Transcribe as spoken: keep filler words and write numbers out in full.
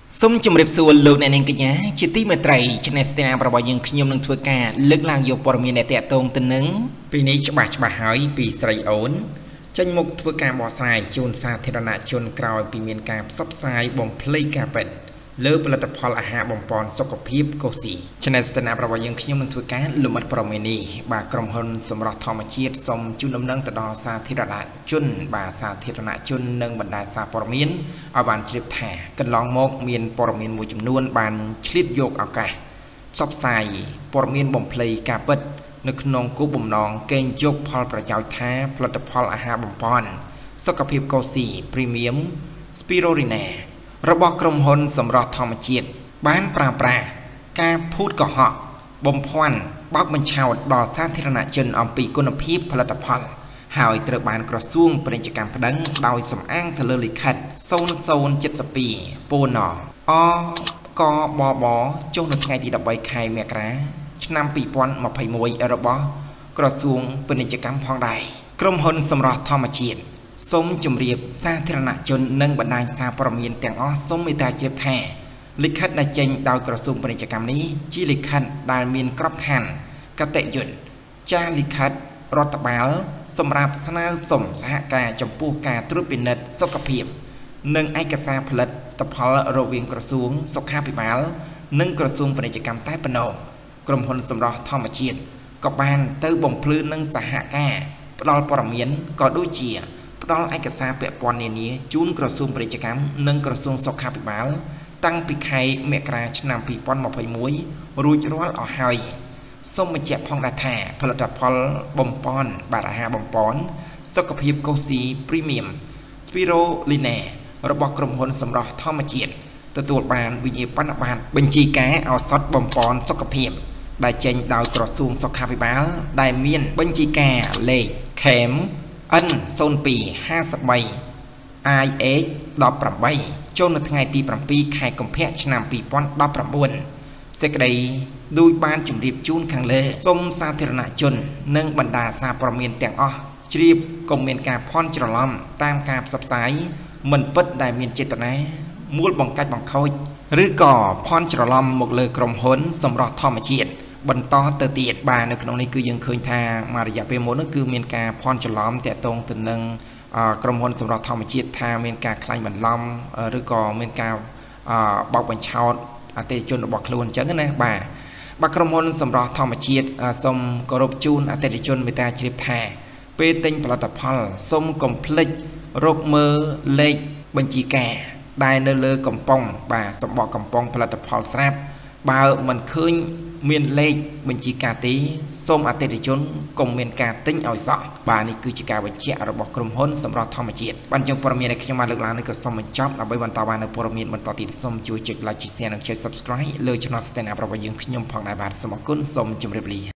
Some chumrip so low and engaging, chitty matray, chinestina providing knum to a can, look like your poor minute at tone to nung, pinach batch by high, piece ray own, Chen mok to a cam was high, June Satirana, June crowd, pimian cap, subside, bomb play carpet, low blood upon a hab on pond, soccer peep, cozy. Chinestina providing knum to a can, lumet promini, by crumhon, some rock tomachit, some junum nung to dance Satirana, Jun, by Satirana, Jun, nung but that's a pormin. អបានជ្រាបថាកន្លងមកមានព័ត៌មានមួយចំនួនបានឆ្លៀតយកឱកាសផ្សព្វផ្សាយព័ត៌មានបំភ្លៃការពិតនៅក្នុងគោលបំណងកេងយកផលប្រយោជន៍ថាផលិតផលអាហារបំពន់សុខភាពកូស៊ី Premium Spirulina របស់ក្រុមហ៊ុនសម្រស់ធម្មជាតិបានប្រើប្រាស់ការភូតកុហកបំភាន់បោកបញ្ឆោតដល់សាធារណជនអំពីគុណភាពផលិតផល ហើយត្រូវបានក្រសួងពាណិជ្ជកម្មប្តឹងដោយសំអាងទៅលើលិខិត ศูนย์ ศูนย์ เจ็ด สอง ពូណ អ ក ប ប ចុះនៅថ្ងៃទី 13 ខែមករា ឆ្នាំ ពីរពាន់ម្ភៃមួយ របស់ក្រសួងពាណិជ្ជកម្មផងដែរក្រុមហ៊ុនសម្រស់ធម្មជាតិសូមជម្រាបសាធារណជននិងបណ្ដាញសារព័ត៌មានទាំងអស់សូមមេត្តាជ្រាបថាលិខិតដែលចេញដោយក្រសួងពាណិជ្ជកម្មនេះជាលិខិតដែលមានក្របខ័ណ្ឌកតញ្ញូចាស់លិខិតរដ្ឋបាលសម្រាប់ស្នើសុំសហការចំពោះការត្រួតពិនិត្យសុខភាពនិងឯកសារផលិតផលរវាងក្រសួងសុខាភិបាលនិងក្រសួងពាណិជ្ជកម្មតែប៉ុណ្ណោះក្រុមហ៊ុនសម្រស់ធម្មជាតិក៏បានទៅបំភ្លឺនឹងសហការផ្ដល់ព័ត៌មានក៏ដូចជាផ្ដល់ឯកសារពាក់ព័ន្ធនានាជូនក្រសួងពាណិជ្ជកម្មនិងក្រសួងសុខាភិបាលតាំងពីខែមករាឆ្នាំ ពីរពាន់ម្ភៃមួយ រួចរាល់អស់ហើយ សូមបញ្ជាក់ផងដែរថាផលិតផលបំពន់បាត់អាហារបំពន់សុខភាពកូស៊ី Premium Spirulina របស់ក្រុមហ៊ុនសម្រស់ធម្មជាតិទទួលបានវិញ្ញាបនបត្របញ្ជីការឱសថបំពន់សុខភាពដែលចេញដោយក្រសួងសុខាភិបាលដែលមានបញ្ជីការលេខ Khmer អិន ศูนย์ ពីរ ห้าสิบสาม ไอ เอช ដប់ប្រាំបី ចូលនៅថ្ងៃទី 7 ខែកុម្ភៈឆ្នាំ ពីរពាន់ដប់ប្រាំបួន សេចក្តីដោយបានជម្រាបជូនខាងលើសូមសាធារណជននិងបណ្ដាសារព័ត៌មានទាំងអស់ជ្រាបកុំមានការភ័ន្តច្រឡំតាមការផ្សព្វផ្សាយមិនពិតដែលមានចេតនាមូលបង្កាច់បង្ខូចឬក៏ភ័ន្តច្រឡំមកលើក្រុមហ៊ុនសម្រស់ធម្មជាតិបន្តទៅទៀតបាទនៅក្នុងនេះគឺយើងឃើញថាមួយរយៈពេលមុននោះគឺមានការភ័ន្តច្រឡំតាក់ទងទៅនឹងក្រុមហ៊ុនសម្រស់ធម្មជាតិថាមានការខ្លាញ់បន្លំឬក៏មានការបោកបញ្ឆោតអតិថិជនរបស់ខ្លួនអញ្ចឹងណាបាទបាទក្រុមហ៊ុនសម្រស់ធម្មជាតិសូមគោរពជូនអតិថិជនមេត្តាជ្រាបថាពេលទិញផលិតផលសូមកុំភ្លេចរកមើលលេខបញ្ជីការដែលនៅលើកំប៉ុងបាទសម្បកកំប៉ុងផលិតផលស្រាប់បើមិនឃើញមានលេខបញ្ជីការទេសូមអតិថិជនកុំមានការទិញឲ្យសោះបាទនេះគឺជាការបញ្ជាក់របស់ក្រុមហ៊ុនសម្រស់ធម្មជាតិបានចុងព័ត៌មានដែលខ្ញុំបានលើកឡើងនេះក៏សូមបញ្ចប់ដើម្បីបន្តបាននូវព័ត៌មានបន្តទៀតសូមជួយចុច Like ចុច Share និងចុច Subscribe លើ Channel Stand Up របស់យើងខ្ញុំផងដែរបាទសូមអរគុណសូមជម្រាបលា